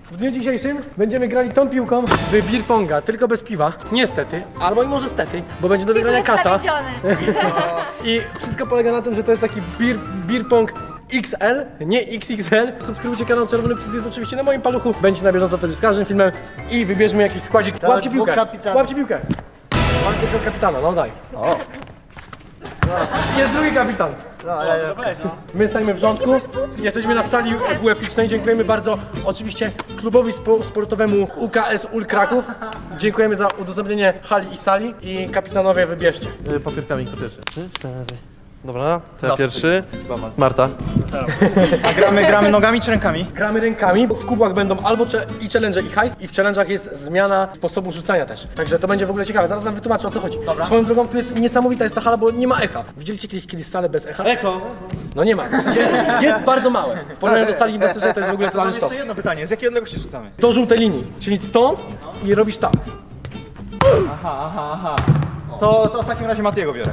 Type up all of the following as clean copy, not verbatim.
W dniu dzisiejszym będziemy grali tą piłką w beer ponga, tylko bez piwa. Niestety, albo i może stety, bo będzie do wygrania kasa. I wszystko polega na tym, że to jest taki beer pong XL, nie XXL. Subskrybujcie kanał, czerwony przycisk jest oczywiście na moim paluchu. Będzie na bieżąco wtedy z każdym filmem i wybierzmy jakiś składzik. Łapcie piłkę, łapcie piłkę. Łapcie piłkę kapitana, no daj. O. Jest drugi kapitan. My stajemy w rządku. Jesteśmy na sali WF-icznej. Dziękujemy bardzo oczywiście klubowi sportowemu UKS Ul Kraków. Dziękujemy za udostępnienie hali i sali. I kapitanowie wybierzcie. Papierkami kto pierwszy? 3, 4. Dobra, to ja pierwszy. Marta. A gramy nogami czy rękami? Gramy rękami. W kubłach będą albo i challenge i hajs. I w challenge'ach jest zmiana sposobu rzucania też. Także to będzie w ogóle ciekawe. Zaraz wam wytłumaczę, o co chodzi. Dobra. Swoją drogą, tu jest niesamowita jest ta hala, bo nie ma echa. Widzieliście kiedyś salę bez echa? Echo. No nie ma. W sensie jest bardzo małe. W porównaniu do sali inwestorskiej to jest w ogóle totalny sztos. Jedno pytanie, z jakiego się rzucamy? Do żółtej linii, czyli stąd i robisz tak. Aha. To w takim razie Matiego biorę.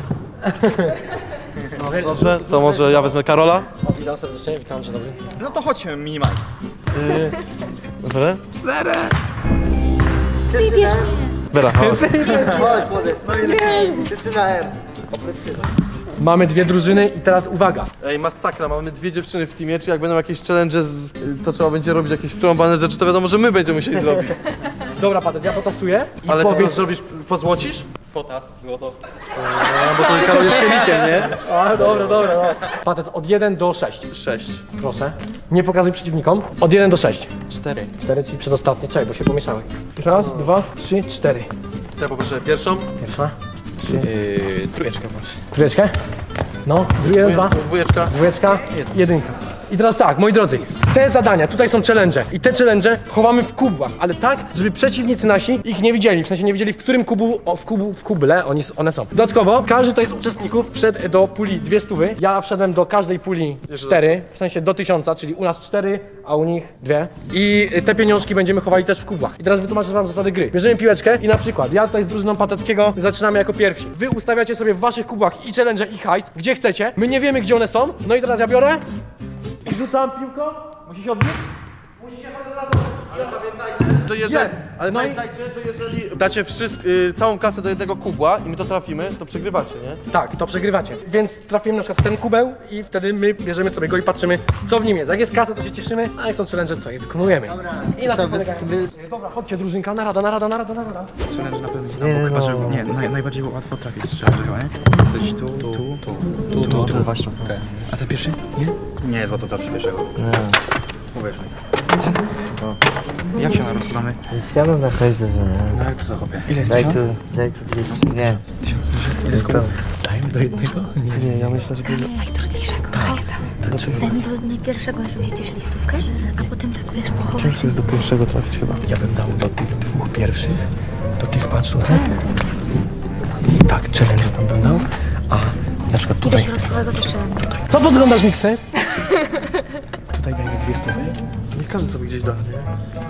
Dobrze, to może ja wezmę Karola. O, witam serdecznie, witam, dzień dobry. No to chodźmy minimal. Dobra. Wybierz mnie. Wera, chodź. Chodź młody. Wszyscy na M. Mamy dwie drużyny i teraz uwaga. Ej, masakra, mamy dwie dziewczyny w teamie, czy jak będą jakieś challenge to trzeba będzie robić jakieś wtrąbane rzeczy, to wiadomo, że my będziemy musieli zrobić. Dobra, Patec, ja potasuję i Ale powiedz... to zrobisz, pozłocisz? Potas, złoto. Bo to Karol jest chemikiem, nie? A, dobra. Patec, od 1 do 6. 6. Proszę. Nie pokazuj przeciwnikom. Od 1 do 6. 4. 4, czyli przedostatnie. Czekaj, bo się pomieszały. Raz, dwa, 3, 4. To ja poproszę pierwszą. Pierwsza. 3. Trójeczkę właśnie. Trójeczkę? No, drugie, dwa. Dwójeczka. Dwójeczka, jedynka. I teraz tak, moi drodzy, te zadania, tutaj są challenge i te challenge chowamy w kubłach, ale tak, żeby przeciwnicy nasi ich nie widzieli, w sensie nie wiedzieli w którym w kuble one są. Dodatkowo, każdy to jest uczestników wszedł do puli 200, ja wszedłem do każdej puli 4, w sensie do 1000, czyli u nas 4, a u nich 2. I te pieniążki będziemy chowali też w kubłach. I teraz wytłumaczę wam zasady gry. Bierzemy piłeczkę i na przykład, ja tutaj z drużyną Pateckiego zaczynamy jako pierwsi. Wy ustawiacie sobie w waszych kubłach i challenge i hajs, gdzie chcecie, my nie wiemy gdzie one są, no i teraz ja biorę i rzucam piłką. Musi się odbić? Musi się od razu. Ale pamiętajcie, że jeżeli, pamiętajcie, że jeżeli dacie całą kasę do jednego kubła i my to trafimy, to przegrywacie, nie? Tak, to przegrywacie. Więc trafimy na przykład w ten kubeł i wtedy my bierzemy sobie go i patrzymy, co w nim jest. Jak jest kasa, to się cieszymy, a jak są challenge, to je wykonujemy. Dobra. I na tym polega. Dobra, chodźcie drużynka, narada. Challenge na pewno nie da, bo chyba, że nie, najbardziej łatwo trafić z challenge chyba, nie? To gdzieś tu, właśnie. A ten pierwszy? Nie? Nie, bo to trafisz pierwszego. Uwierz mi. Jak się rozkładamy? Ja mam na hajsu. No jak to zachopie? Ile jest? Daj tu 200. Nie. 1000. Ile składamy? Dajmy do jednego? Nie, ja myślę, że... Najtrudniejszego. Ten do najpierwszego, żeby się cieszyli stówkę, a potem tak wiesz, pochować. Często jest do pierwszego trafić chyba. Ja bym dał do tych dwóch pierwszych, do tych patrz tutaj. Tak, challenge tam bym dał, a na przykład I do tutaj. środkowego też trzeba. Co podglądasz, mikser? Tutaj dajmy 200. Niech każdy sobie gdzieś da, nie?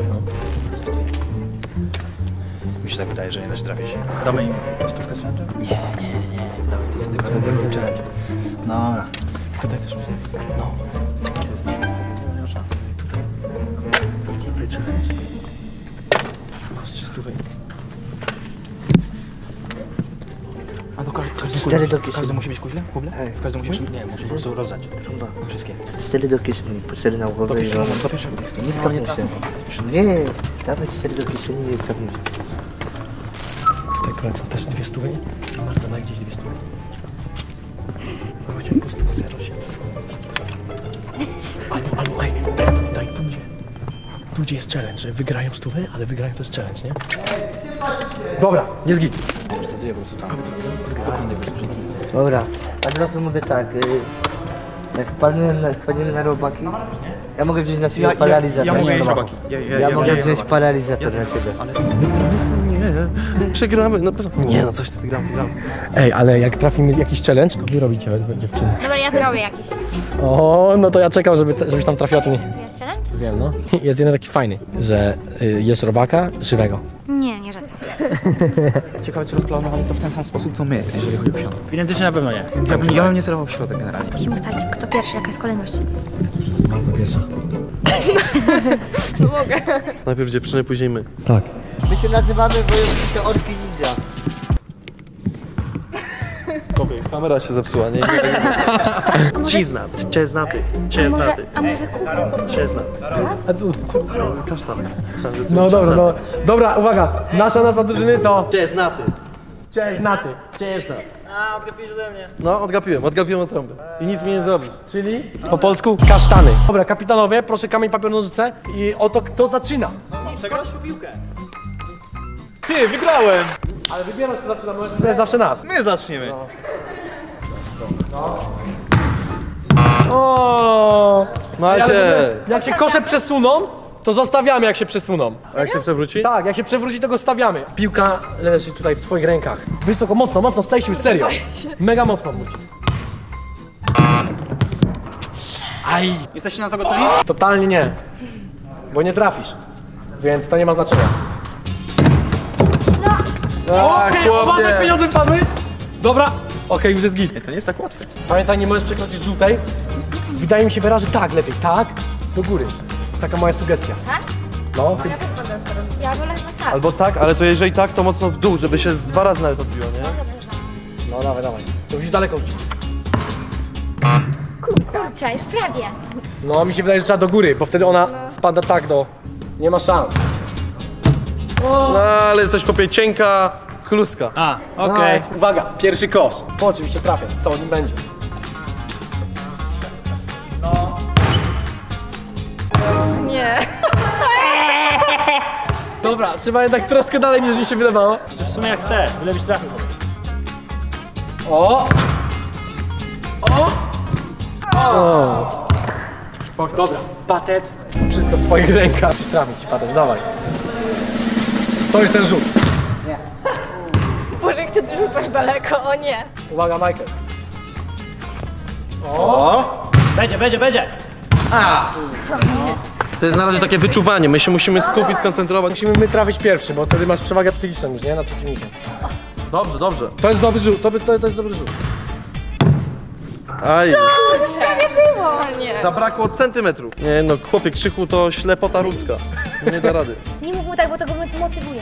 Mi się tak wydaje, że nie da się trafić. Damy im stówkę z challenge? Nie. Damy to sobie tylko zrobimy challenge. No. Tutaj też. No. Nie ma szans. Tutaj challenge. Masz 300. A do każdy 4 do kieszeni. każdy musi mieć kuźle? Kuble? Każdy musi mieć? Nie, musi po prostu rozdać. Wszystkie. 4 do kieszeni, po 4 na głowę i Do pierwszego listu. nie skapniecie. Nie, dawaj 4 do kieszeni i nie skapniecie. Tutaj kręcą też 200. Marta, daj gdzieś 200. Chodźcie po stówce, rośnie. Albo, daj tu gdzie. Tu gdzie jest challenge, że wygrają stówę, ale wygrają też challenge, nie? Dobra, jest git. Wtedy po prostu tam. Dobra, a teraz mówię tak. Jak wpadniemy na robaki, ja mogę wziąć na siebie paralizator. Ja mogę jeść robaki. Ja mogę wziąć paralizator na siebie. Nie, przegramy, no nie, no coś tu wygramy. Ej, ale jak trafimy jakiś challenge, to wy robicie dziewczyny. Dobra, ja zrobię jakiś. O, no to ja czekam, żebyś tam trafiła, to nie. Jest challenge? Wiem, no. Jest jeden taki fajny, że jesz robaka żywego. Nie żartuję sobie. Ciekawe, czy rozplanowali to w ten sam sposób, co my, jeżeli chodzi o siano. Identycznie na pewno nie. Ja bym nie celował w środek generalnie. Musimy ustalić, kto pierwszy, jaka jest kolejność. Marta pierwsza. No mogę. Najpierw dziewczyny, później my. Tak. My się nazywamy wojownicze orki ninja. Kamera się zepsuła, nie? Czeznaty. A może kuku? Czeznaty. Kasztan. No dobra, no. Dobra, uwaga. Nasza nazwa drużyny to... Czeznaty. Czeznaty. Czeznaty. No, odgapiłem od trąby. I nic mi nie zrobi. Czyli po polsku kasztany. Dobra, kapitanowie, proszę kamień, papier, nożyce i oto kto zaczyna. Przegrałeś po piłkę. Ty, wygrałem! Ale wybierasz kto zaczyna, możesz wybrać zawsze nas. My zaczniemy. O. No ale ty. Jak się kosze przesuną, to zostawiamy jak się przesuną. A jak się przewróci? Tak, jak się przewróci, to go stawiamy. Piłka leży tutaj w twoich rękach. Wysoko, mocno, z tej siły, serio. Mega mocno wróć. Aj, Jesteście na to gotowi? totalnie nie. Bo nie trafisz. Więc to nie ma znaczenia. Okej, uważaj, chłopie. pieniądze wpadły. Dobra, okej, już jest git. Nie, to nie jest tak łatwe. Pamiętaj, nie możesz przekroczyć żółtej. Wydaje mi się wyrazy tak lepiej, tak, do góry. Taka moja sugestia. Tak? No, ty... Ja wolę chyba tak. Albo tak, ale to jeżeli tak, to mocno w dół, żeby się z 2 razy nawet odbiło, nie? No dawaj. To musisz daleko uciec. Kurczę, już prawie. No, mi się wydaje, że trzeba do góry, bo wtedy ona wpada tak do... Nie ma szans. No ale jesteś chłopie cienka kluska. A, okej. Uwaga, pierwszy kosz. To oczywiście trafię, co nim będzie. Nie. Dobra, trzeba jednak troszkę dalej niż mi się wydawało. W sumie jak chcesz, byle byś trafił. O! Dobra, patec. Wszystko w twoich rękach. Trafić ci patec, dawaj. To jest ten rzut. Boże, jak ty rzucasz daleko, o nie. Uwaga, Michael. Będzie. To jest na razie takie wyczuwanie, my się musimy skupić, skoncentrować. Musimy my trafić pierwszy, bo wtedy masz przewagę psychiczną już, nie? Nad przeciwnikiem. Dobrze. To jest dobry rzut, to jest dobry rzut. Aj, Prawie było. O nie. zabrakło centymetrów. Nie no, chłopie, Krzychu to ślepota ruska. Nie da rady. Nie mów mu tak, bo to go motywuje.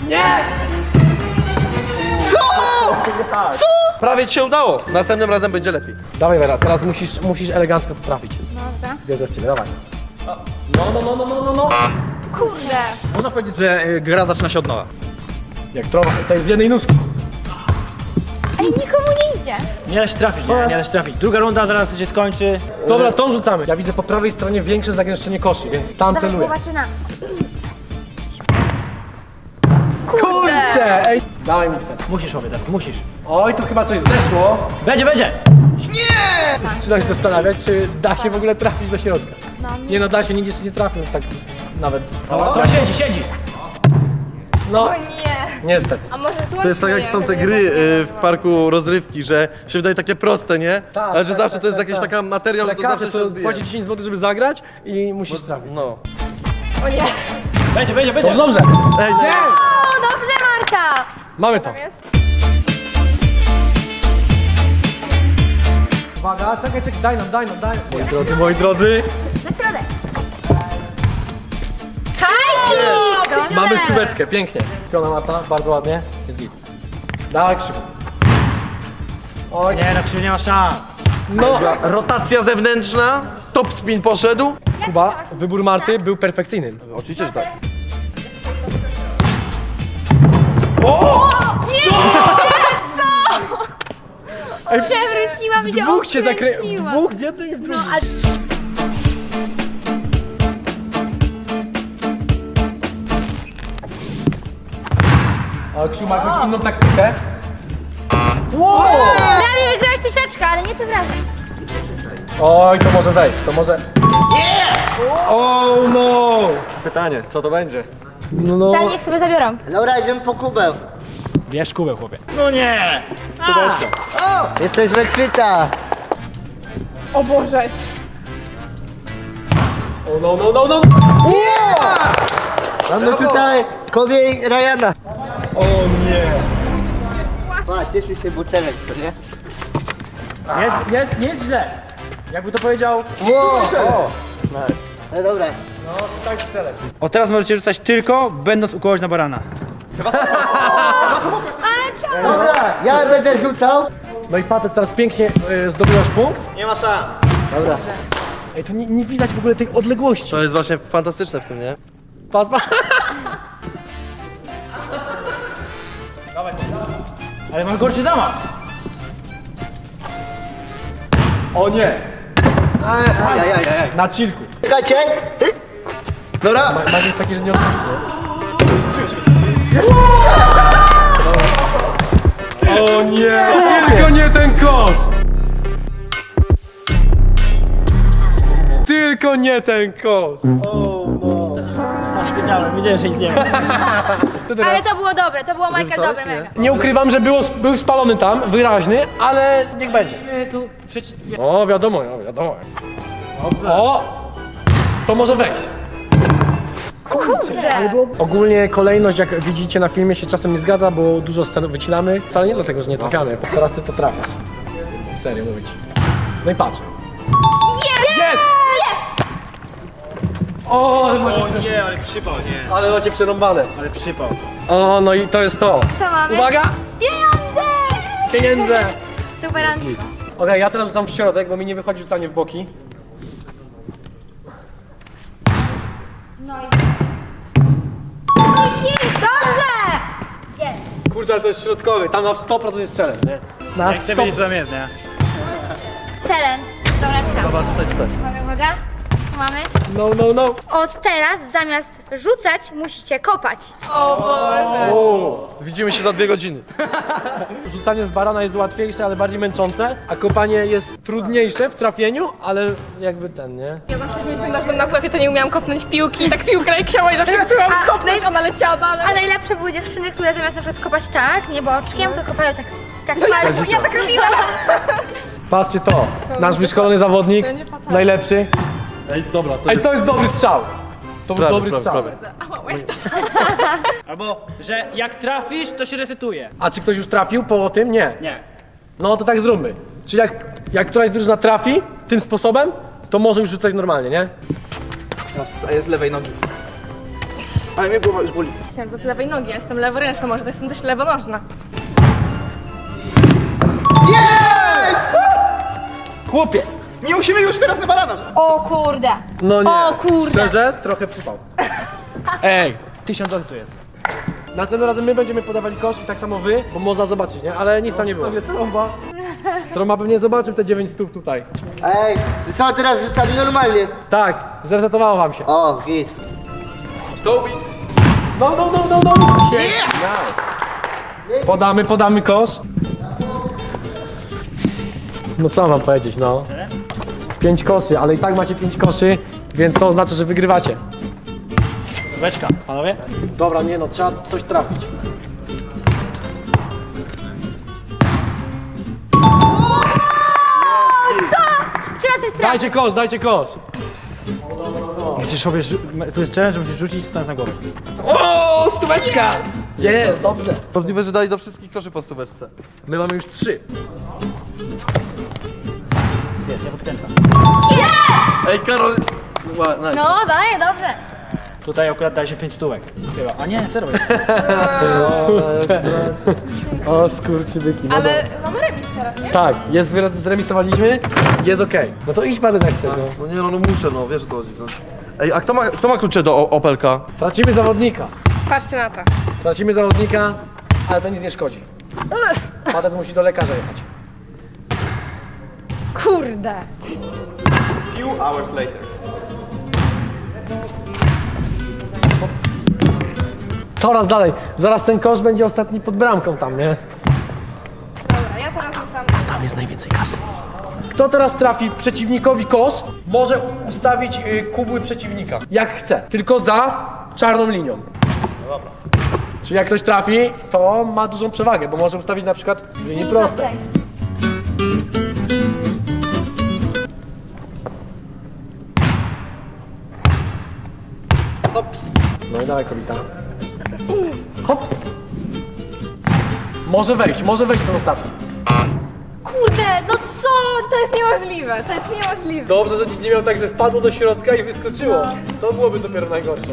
Prawie ci się udało. Następnym razem będzie lepiej. Dawaj Wera, teraz musisz elegancko to trafić. Dobra. Wierzę w ciebie, dawaj. No. Kurde. Można powiedzieć, że gra zaczyna się od nowa. Jak trochę, to jest z jednej nóżki. Ej, nikomu nie idzie. Nie da się trafić, nie da się trafić. Druga runda zaraz się skończy. Dobra, tą rzucamy. Ja widzę po prawej stronie większe zagęszczenie koszy, więc tam Dawaj, celuję. głowa czyna. Kurczę, ej. Dawaj mikser. Musisz obiec, musisz. Oj, tu chyba coś zeszło. Będzie! Zaczynam się zastanawiać, czy da się w ogóle trafić do środka. No, Nie no, da się, nikt jeszcze nie trafił tak nawet. To siedzi. No, O nie. niestety. A może słońce? To jest tak jak są te gry w parku rozrywki, że się wydaje takie proste, nie? Tak, Ale że tak, zawsze tak, to jest tak, jakiś tak. taka materiał, że to Lekarze, zawsze się to odbije. płaci 10 zł, żeby zagrać i musisz trafić. No. O nie. Będzie! Dobrze, dobrze. Ej, nie! O, dobrze, Marta. Mamy to. Jest. Uwaga, czekaj, daj nam. Moi drodzy. Na środek. Hajsik! Dobrze. Mamy stóweczkę, pięknie. Piona Marta, bardzo ładnie. Jest git. Dawaj, Krzyku. Oj, Nie, na Krzysiu nie ma szans. no. Rotacja zewnętrzna, top spin poszedł. Kuba, wybór Marty był perfekcyjny. Oczywiście, że tak. Przewróciłam się, Dwóch cię odkręciłam. dwóch w jednym i w drugim. No, ale... A Krzysiu ma jakąś inną taktykę. Prawie wygrałeś tysiaczkę, ale nie tym razem. Oj, to może wejść, to może... Oh no! Pytanie, co to będzie? No. Sami niech sobie zabiorą. Dobra, idziemy po kubeł. Bierz kubę, chłopie. No nie! Jesteśmy kwita. O Boże. Oh no! Mamy tutaj kobiej Ryana. O nie! A, cieszy się butelek, co nie? Nie jest źle. Jakby to powiedział... Wow. No dobra. No, tak strzelę. O, teraz możecie rzucać tylko będąc u kogoś na barana. Dobra, ja będę rzucał. No i Pates, teraz pięknie zdobyłaś punkt. Nie ma szans. Dobra. Ej, tu nie widać w ogóle tej odległości. To jest właśnie fantastyczne w tym, nie? Patrz, patrz. Ale mam gorszy zamach. O nie. Na chillku. Czekajcie. Dobra. Magia jest taki, że nie odpuścisz, nie? O nie! Tylko nie ten kosz! Tylko nie ten kosz! O no! Wiedziałem, że nic nie ma. Ale to było dobre, to było mega dobre, mega. Nie ukrywam, że był spalony tam, wyraźny, ale niech będzie. Tu przeciw... O, wiadomo, wiadomo. O! To może wejść. Kurde. Ogólnie kolejność, jak widzicie na filmie, się czasem nie zgadza, bo dużo scen wycinamy. Wcale nie dlatego, że nie trafiamy. Teraz ty to trafiasz. Serio mówić. No i patrz. Jest! O, nie, ale przypał, nie. ale macie przerąbane. Ale przypał. O, no i to jest to. Co mamy? Uwaga! Pieniądze! Pieniądze! Super. Okej, ja teraz rzucam w środek, bo mi nie wychodzi rzucanie w boki. No i... Dobrze! Jest. Kurczę, ale to jest środkowy, tam na 100% jest challenge, nie? Na Jak chcę wiedzieć, co tam jest, nie? Challenge. Dobra, czekam. Dobra, czytaj. Uwaga. Co mamy? No. Od teraz zamiast rzucać, musicie kopać. O Boże. O, Widzimy się za 2 godziny. rzucanie z barana jest łatwiejsze, ale bardziej męczące, a kopanie jest trudniejsze w trafieniu, ale jakby ten, nie? Ja zawsze na WF-ie to nie umiałam kopnąć piłki i tak piłka leciała i zawsze próbowałam kopnąć, ona leciała dalej. A najlepsze były dziewczyny, które zamiast na przykład kopać tak, nie boczkiem, to kopały tak spalnie. Ja tak robiłam. Patrzcie to, nasz wyszkolony zawodnik, najlepszy. Ej, dobra, Ej, to jest dobry strzał. To był dobry strzał. Albo, że jak trafisz, to się resetuje. A czy ktoś już trafił po tym? Nie. Nie. No to tak zróbmy. Czyli jak któraś drużyna trafi tym sposobem, to może już rzucać normalnie, nie? Ja wstaję z lewej nogi. Ale mnie głowa już boli. Chciałam to z lewej nogi, ja jestem leworęczna, może to jestem też lewonożna. Chłopie, nie musimy już teraz na barana. O kurde. No nie. O kurde. Szczerze, trochę przypał. Ej, 1000 zł tu jest. Następnym razem my będziemy podawali kosz i tak samo wy, bo można zobaczyć, nie? Ale nic tam nie było. Trąba. Trąba pewnie zobaczył te 9 stóp tutaj. Ej, co teraz rzucali normalnie? Tak, zresetowało wam się. O, git. No. Nice. Podamy kosz. No co mam powiedzieć, no. 5 koszy, ale i tak macie 5 koszy, więc to oznacza, że wygrywacie. Słóweczka, panowie? Dobra, nie no, trzeba coś trafić. Trzeba coś trafić. Dajcie kosz. Musisz sobie, tu jest challenge, że musisz rzucić stając na głowę. O, stóweczka! Jest, dobrze. Możliwe, że dali do wszystkich koszy po stóweczce. My mamy już 3. Jest, ja podkręcam. Ej, Karol... Nice. No, daję, dobrze. Tutaj akurat daje się 5 stówek. Chyba. A nie, 0 jest. O, skurczybyki. No Ale mamy remis teraz, nie? tak, jest zremisowaliśmy, jest okej. No to idź parę jak chcesz, no. No nie, no muszę, no wiesz o co chodzi. No. Ej, a kto ma klucze do Opelka? Tracimy zawodnika. Patrzcie na to. Tracimy zawodnika, ale to nic nie szkodzi. Patet musi do lekarza jechać. Kurde. Coraz dalej. Zaraz ten kosz będzie ostatni pod bramką tam, nie? Dobra, ja teraz rzucam. Tam jest najwięcej kasy. Kto teraz trafi przeciwnikowi kosz, może ustawić kubły przeciwnika. Jak chce. Tylko za czarną linią. Czyli jak ktoś trafi, to ma dużą przewagę, bo może ustawić na przykład w linii prostej. Hops. No i dawaj kobita. Hops. Może wejść ten ostatni. Kurde, no co? To jest niemożliwe, to jest niemożliwe. Dobrze, że nikt nie miał tak, że wpadło do środka i wyskoczyło. To byłoby dopiero najgorsze.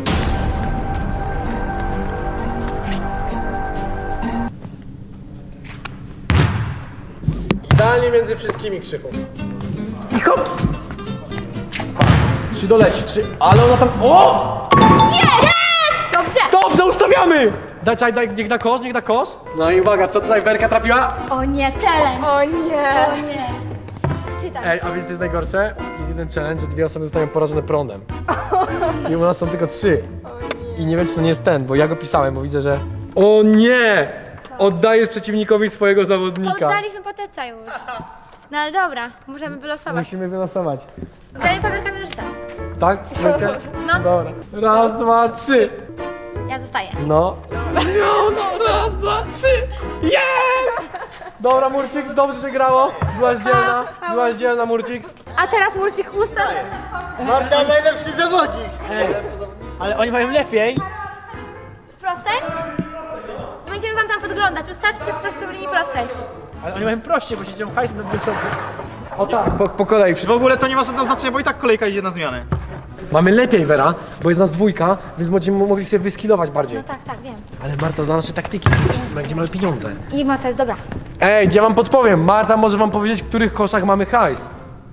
Idealnie między wszystkimi, Krzychu. I hops! Czy doleci, czy... Ale ona tam... O! Jest! Dobrze! Dobrze, ustawiamy! Niech da kosz. No i uwaga, co tutaj Werka trafiła? O nie, challenge! O nie. O nie! Czytaj. Ej, a wiecie co jest najgorsze? Jest jeden challenge, że 2 osoby zostają porażone prądem. I u nas są tylko 3. I nie wiem, czy to nie jest ten, bo ja go pisałem, bo widzę, że... O nie! Oddajesz przeciwnikowi swojego zawodnika. Oddaliśmy pateca już. No ale dobra, możemy wylosować. Musimy wylosować. Gramy papierkami do rzucania. Tak? Werkę? No. Dobra. Raz, 2, 3. Ja zostaję. No. No, raz, 2, 3. Jest! Dobra, Murciks, dobrze się grało. Byłaś dzielna, Murciks. A teraz Murcik ustaw się na kosze. Marta, najlepszy zawodnik! Ale oni mają lepiej. W prostej? Będziemy wam tam podglądać. Ustawcie po prostu w linii prostej. Ale oni mają prościej, bo siedzią hajs na wysoko. O tak, po kolei. W ogóle to nie ma żadnego znaczenia, bo i tak kolejka idzie na zmianę. Mamy lepiej, Wera, bo jest nas 2, więc będziemy mogli sobie wyskilować bardziej. No tak, wiem. Ale Marta zna nasze taktyki, gdzie mamy pieniądze. I Marta jest dobra. Ej, ja wam podpowiem. Marta może wam powiedzieć, w których koszach mamy hajs.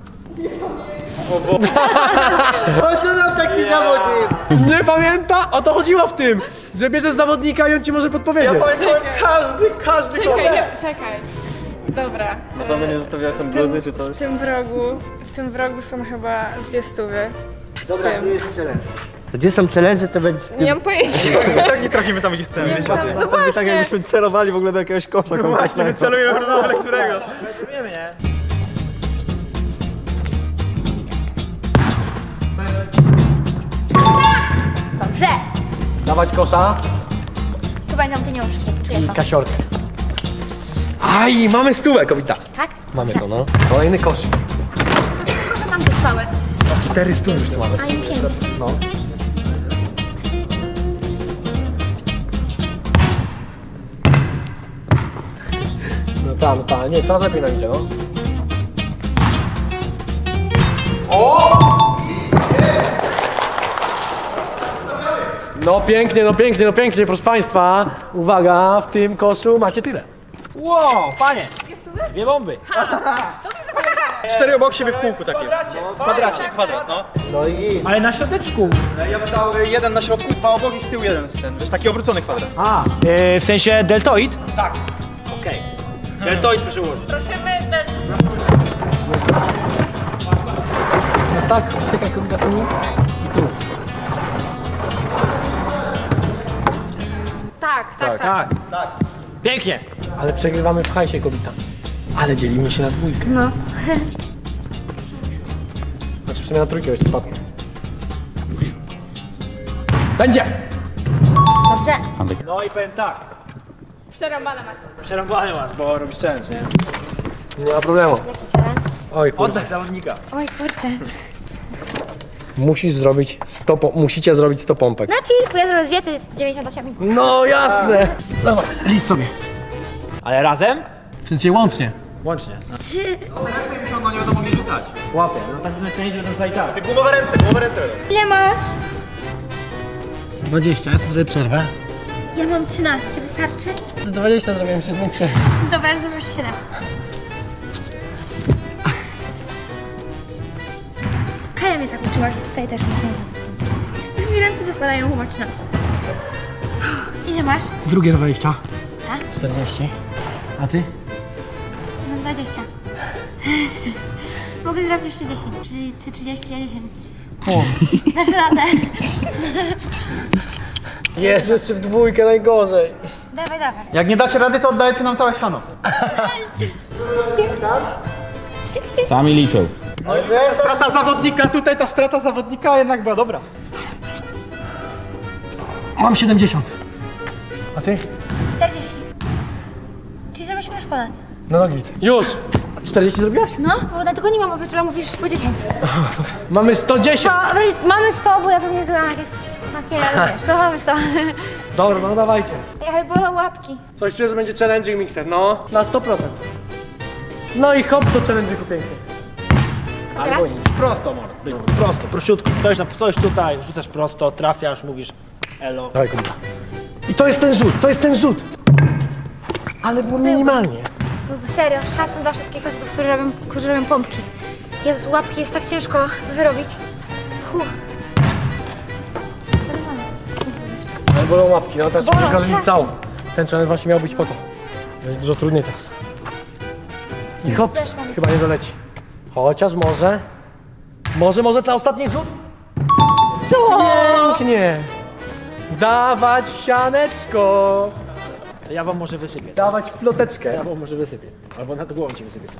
Po co nam taki zawodnik? Nie pamięta? O to chodziło w tym, że bierzesz zawodnika i on ci może podpowiedzieć. Każdy Czekaj, nie, czekaj. Dobra. Na pewno nie zostawiałaś tam bluzy czy coś? W tym wrogu są chyba 200. Dobra, gdzie jest challenge? Gdzie są challenge, to będzie w tym... Nie mam pojęcia. I tak nie trafimy tam, gdzie chcemy. Wiesz, No właśnie. tak jakbyśmy celowali w ogóle do jakiegoś kosza konkretnego. Właśnie, my celujemy do którego. Wiemy, nie? Dobrze. Dawać kosza Tu będą pieniążki. Czuję i to. kasiorkę. Aj, mamy 100, Kowita. Tak? Mamy to, no. Kolejny kosz. Proszę nam zostały. 400 już tu mamy. A im 5. No. No tak, nie, coraz lepiej nam idzie, no. No pięknie, proszę państwa. Uwaga, w tym koszu macie tyle. Wow, panie! 2 bomby. 4 obok siebie w kółku takie. Kwadrat, no. No i... Ale na środeczku. Ja bym dał 1 na środku, 2 obok i z tyłu 1 ten. Wiesz, taki obrócony kwadrat. A, w sensie deltoid? Tak. Okej. Deltoid proszę ułożyć. Prosimy. No tak, czekaj, Kowita, tu. Tak. Tak. Pięknie. Ale przegrywamy w hajsie, Kowita. Ale dzielimy się na 2. No. Znaczy w sumie na 3 jeszcze spadnie. Będzie! Dobrze. No i powiem tak. Przerąbane macie. Przerąbany masz, bo robisz challenge, nie? Nie ma problemu. Jaki challenge? Oj, kurczę. Oddech zawodnika. Oj, kurczę. Musicie zrobić 100 pompek. Na chillku, ja zrobię 2, to jest 98. No jasne! Dobra, licz sobie. Ale razem? W sensie łącznie. Łącznie. No. 3. No nie będą mogli rzucać. Łapię. No tak na część będą cały czas. Głowa ręce. Ile masz? 20, ja sobie zrobię przerwę. Ja mam 13, wystarczy? 20 zrobiłem się zwiększę. Dobra, zrobię jeszcze 7. Kaja mnie tak uczyła, że tutaj też nie. Mi ręce wypadają mocno. Ile masz? Drugie 20. A? 40. A ty? No 20. Mogę zrobić jeszcze 10, czyli ty 30, ja 10. O. Dasz radę. Jest jeszcze w 2, najgorzej. Dawaj. Jak nie dacie rady, to oddajecie nam całe siano. Sami liczą. Strata zawodnika, tutaj ta strata zawodnika jednak była dobra. Mam 70. A ty? 40. Czyli zrobiliśmy już ponad. No git. Już! 40 zrobiłaś? No, bo dlatego nie mam, bo wieczorem mówisz po 10. Mamy 110. To mamy 100, bo ja pewnie zrobiłam jakieś makijaż, ale wiesz, to mamy 100. Dobra, no dawajcie. Ale bolą łapki. Coś czuję, że będzie challenging mixer. No, na 100%. No i hop do challenge'u pięknie. Albo nic. Prosto, mord. Prosto, prościutko. Stoisz tutaj, rzucasz prosto, trafiasz, mówisz elo. Dawaj, kumpa. I to jest ten rzut, Ale było minimalnie. Serio, szacun dla wszystkich facetów, którzy robią pompki. Jezu, łapki jest tak ciężko wyrobić. Ale bolą łapki, no teraz przekażę całą. Ten challenge właśnie miał być po to. Jest dużo trudniej teraz. I hops, chyba nie doleci. Chociaż może ten ostatni rzut? Co? Pięknie! Dawać sianeczko! To ja wam może wysypię. Dawać floteczkę. Ja wam może wysypię. Albo nad głową ci wysypię.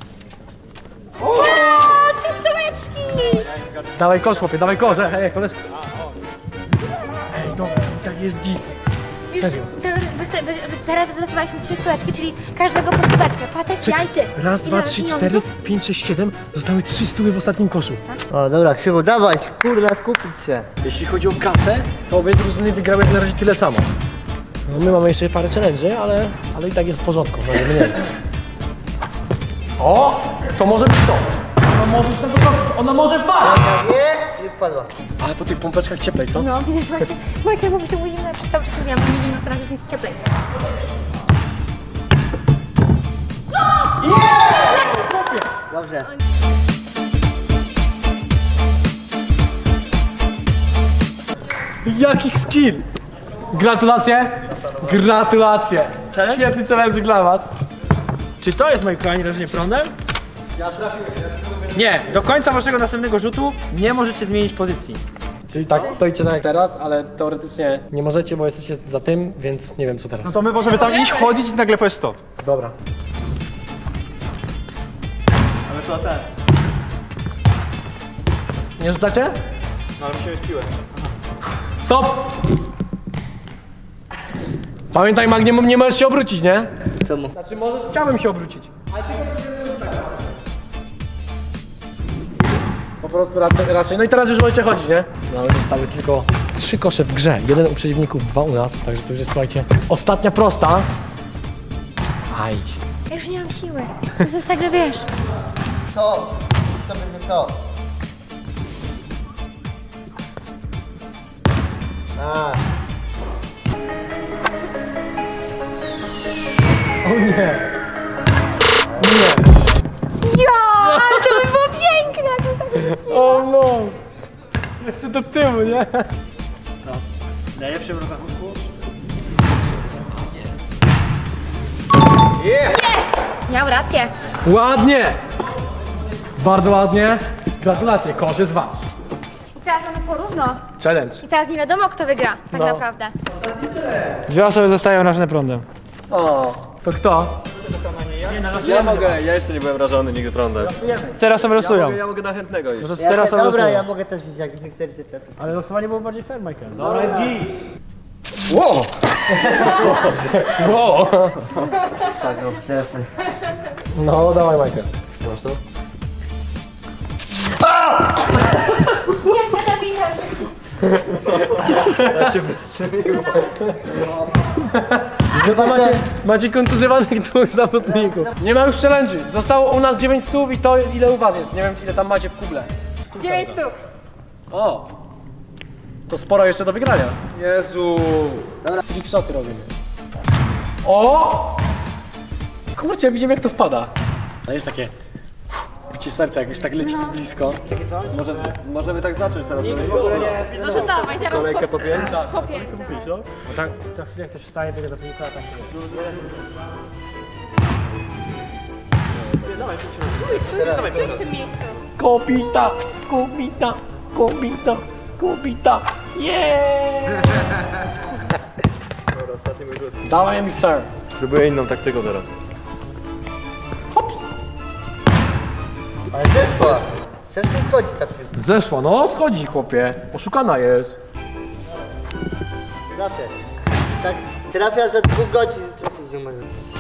Czystóweczki! Dawaj kosz, chłopie, dawaj kosz. Ej, koleżko. Ej, dobra, tak jest git. Serio. Teraz wylosowaliśmy 3 stóweczki, czyli każdego po stóweczkę. Patek, jajty. Raz, dwa, trzy, cztery, 5, 6, 7. Zostały 3 stówy w ostatnim koszu. O, dobra, Krzywu, dawać, kurna, skupić się. Jeśli chodzi o kasę, to obie drużyny wygrały jak na razie tyle samo. No, my mamy jeszcze parę challenge'y, ale i tak jest w porządku, może mniej. O! To może być to! Ona może wpaść! Nie wpadła. Ale po tych pompeczkach cieplej, co? No, widać właśnie. Michael mówi, że mu zimno, przez cały czas mówiłam, że mi zimno, teraz już mi jest cieplej. Dobrze. Jakich skill! Gratulacje! Gratulacje! Świetny challenge dla was. Czy to jest moje kochani rażenie prądem? Ja trafiłem. Nie, do końca waszego następnego rzutu nie możecie zmienić pozycji. Czyli tak stoicie tak jak teraz, ale teoretycznie nie możecie, bo jesteście za tym, więc nie wiem co teraz. No to my możemy tam iść, chodzić i nagle powiesz stop. Dobra. Ale to ten. Nie rzucacie? No ale musiałeś piłę. Stop! Pamiętaj, Mag, nie możesz się obrócić, nie? Czemu? Znaczy możesz, chciałbym się obrócić. Po prostu raczej. No i teraz już możecie chodzić, nie? No ale zostały tylko 3 kosze w grze. 1 u przeciwników, 2 u nas. Także to już jest, słuchajcie, ostatnia prosta. Ajdź. Ja już nie mam siły. Już jest tak, że wiesz. Co? Co będzie co? A. O nie. Nie. Jo, ale to by było piękne, jakby tak. O no. Jeszcze do tyłu, nie? W najlepszym rozrachunku. Miał rację. Ładnie. Bardzo ładnie. Gratulacje, kosz jest wasz. I teraz mamy porówno. Challenge. I teraz nie wiadomo, kto wygra, tak No. naprawdę. 2 osoby zostają rażone prądem. O, to kto? Ja mogę, ja jeszcze nie byłem rażony nigdy prądem. Teraz sobie losują. Ja mogę na chętnego iść. Teraz sobie Dobra, losują. ja mogę też iść, jak nie chcecie. Ale losowanie było bardziej fair, Michael. Dobra, jest git. Wow. Wow. Tak, no, teraz. No, dawaj, Michael. Masz to? Jak to zabijać? Macie kontuzjowanych 2 zawodników. Nie ma już challenge'y. Zostało u nas 9 stów i to ile u was jest? Nie wiem ile tam macie w kuble. 9 stóp. O! To sporo jeszcze do wygrania. Jezu. Trickshoty robimy. O! Kurczę, widzimy jak to wpada. To jest takie... bicie serca, jak już tak leci tu blisko. Możemy tak zacząć teraz. No to dawaj, teraz Kolejkę po 5? po 5. Bo tak, za chwilę ktoś wstaje, biega do piłka, tak się Stój w tym miejscu. Kobita! Kobita! Kobita! Kobita! Yeah! Dawaj mikser. Próbuję inną taktyką teraz. Hops! Ale zeszła. Chcesz nie schodzić tak piłkę. Zeszła, no schodzi chłopie. Oszukana jest. Trafię. Tak, trafia za 2 godzin, trafić nie może.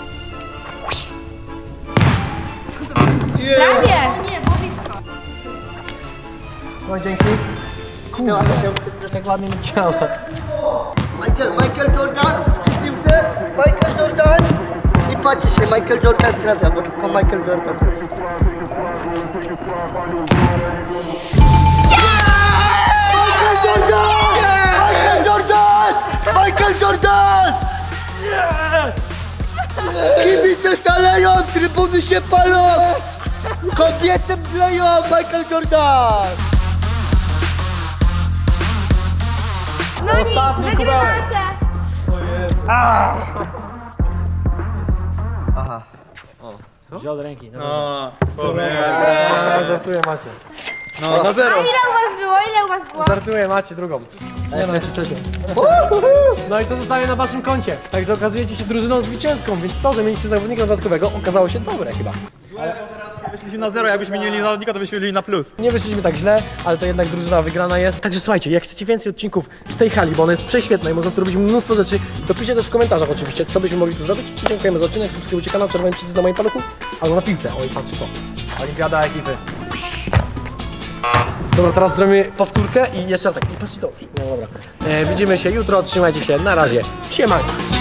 Prawie! Nie, było blisko. No dzięki. No, ale Tak ładnie leciała. Michael Jordan przy piłce. Michael Jordan. I zatrzymajcie się, Michael Jordan trafia, bo tylko Michael Jordan trafia. Michael Jordan! Michael Jordan! Michael Jordan! Kibice szaleją, trybuny się palą! Kobiety mdleją, Michael Jordan! No Ostatni nic, wygrywacie. Aha. Wziął do ręki. Żartuję, macie. No, na 0. A ile u was było? Ile u was było? Żartuję, macie drugą. Nie no, trzecią. No i to zostaje na waszym koncie. Także okazujecie się drużyną zwycięską, więc to, że mieliście zawodnika dodatkowego, okazało się dobre chyba. Wyszliśmy na 0, jakbyśmy nie mieli zawodnika, to byśmy byli na plus. Nie wyszliśmy tak źle, ale to jednak drużyna wygrana jest. Także słuchajcie, jak chcecie więcej odcinków z tej hali, bo ona jest prześwietna i można tu robić mnóstwo rzeczy, to piszcie też w komentarzach oczywiście, co byśmy mogli tu zrobić. I dziękujemy za odcinek, subskrybujcie kanał, czerwony przycisk na moim paluchu, albo na piłce. Oj, patrzcie to. Olimpiada ekipy. Dobra, teraz zrobimy powtórkę i jeszcze raz tak. I patrzcie to. No dobra. Widzimy się jutro, trzymajcie się, na razie. Siema.